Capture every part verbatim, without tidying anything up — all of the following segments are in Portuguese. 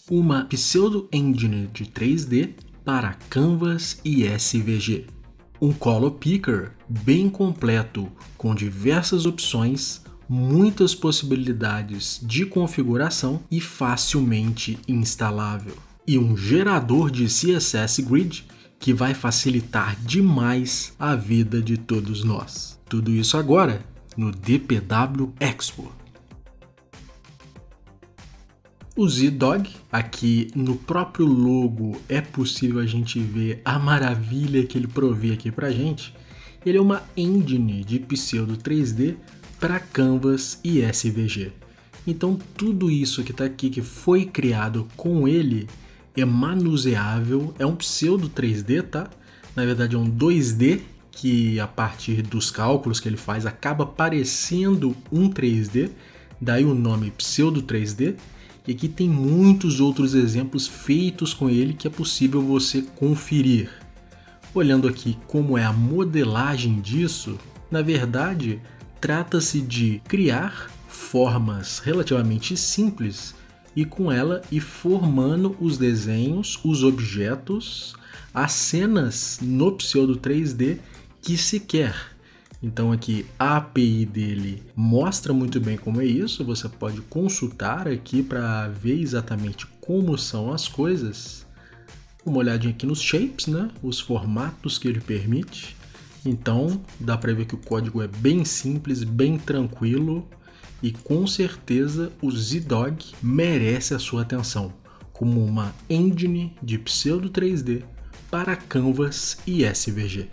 uma pseudo-engine de três D para Canvas e S V G. Um Color Picker bem completo, com diversas opções, muitas possibilidades de configuração e facilmente instalável. E um gerador de C S S Grid que vai facilitar demais a vida de todos nós. Tudo isso agora no D P W Expo. O Z-Dog, aqui no próprio logo é possível a gente ver a maravilha que ele provê aqui pra gente. Ele é uma engine de pseudo três D para Canvas e S V G. Então tudo isso que está aqui, que foi criado com ele, é manuseável, é um pseudo três D, tá? Na verdade é um dois D que a partir dos cálculos que ele faz acaba parecendo um três D, daí o nome pseudo três D. E aqui tem muitos outros exemplos feitos com ele que é possível você conferir. Olhando aqui como é a modelagem disso, na verdade, trata-se de criar formas relativamente simples e com ela ir formando os desenhos, os objetos, as cenas no pseudo três D que se quer. Então aqui a API dele mostra muito bem como é isso, você pode consultar aqui para ver exatamente como são as coisas. Uma olhadinha aqui nos shapes, né? Os formatos que ele permite. Então dá para ver que o código é bem simples, bem tranquilo e com certeza o Z-Dog merece a sua atenção como uma engine de pseudo três D para Canvas e S V G.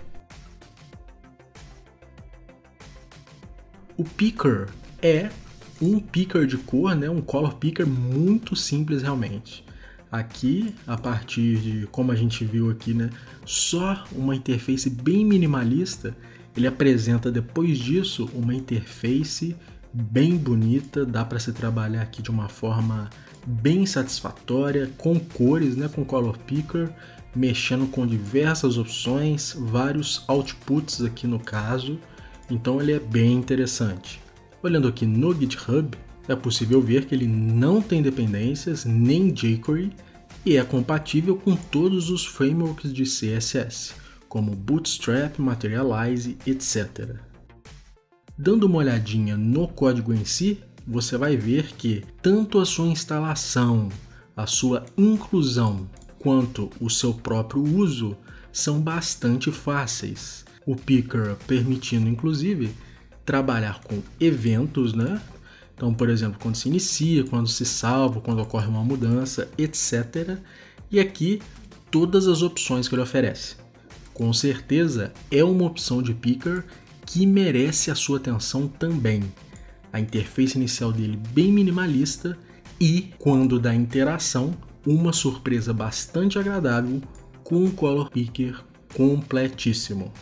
O Picker é um picker de cor, né? Um color picker muito simples realmente. Aqui, a partir de como a gente viu aqui, né? Só uma interface bem minimalista, ele apresenta depois disso uma interface bem bonita, dá para se trabalhar aqui de uma forma bem satisfatória, com cores, né? Com color picker, mexendo com diversas opções, vários outputs aqui no caso. Então ele é bem interessante. Olhando aqui no GitHub, é possível ver que ele não tem dependências nem jQuery e é compatível com todos os frameworks de C S S, como Bootstrap, Materialize, etcétera. Dando uma olhadinha no código em si, você vai ver que tanto a sua instalação, a sua inclusão, quanto o seu próprio uso são bastante fáceis. O Picker permitindo, inclusive, trabalhar com eventos, né? Então, por exemplo, quando se inicia, quando se salva, quando ocorre uma mudança, etcétera. E aqui, todas as opções que ele oferece. Com certeza, é uma opção de Picker que merece a sua atenção também. A interface inicial dele bem minimalista e, quando da interação, uma surpresa bastante agradável com um Color Picker completíssimo.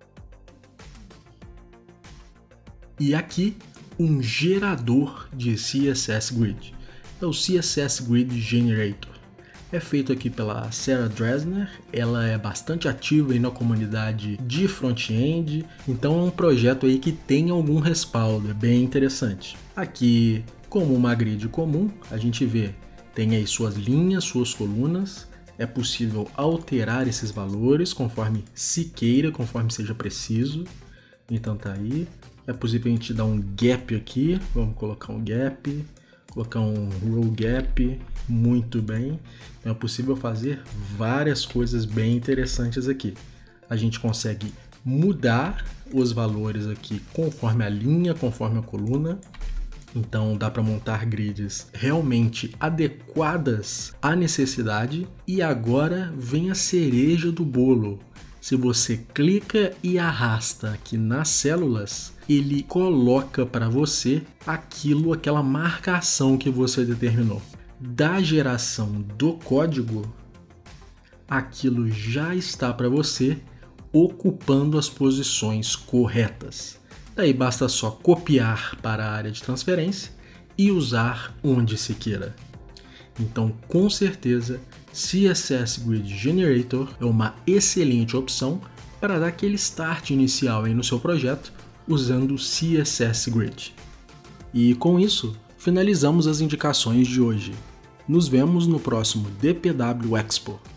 E aqui, um gerador de C S S Grid. É o C S S Grid Generator. É feito aqui pela Sarah Dresner, ela é bastante ativa aí na comunidade de front-end, então é um projeto aí que tem algum respaldo, é bem interessante. Aqui, como uma grid comum, a gente vê, tem aí suas linhas, suas colunas, é possível alterar esses valores conforme se queira, conforme seja preciso, então tá aí. É possível a gente dar um gap aqui, vamos colocar um gap, colocar um row gap, muito bem. Então é possível fazer várias coisas bem interessantes aqui. A gente consegue mudar os valores aqui conforme a linha, conforme a coluna. Então dá para montar grids realmente adequadas à necessidade. E agora vem a cereja do bolo. Se você clica e arrasta aqui nas células, ele coloca para você aquilo, aquela marcação que você determinou. Da geração do código, aquilo já está para você ocupando as posições corretas. Daí basta só copiar para a área de transferência e usar onde se queira. Então, com certeza, C S S Grid Generator é uma excelente opção para dar aquele start inicial aí no seu projeto usando C S S Grid. E com isso, finalizamos as indicações de hoje. Nos vemos no próximo D P W Expo.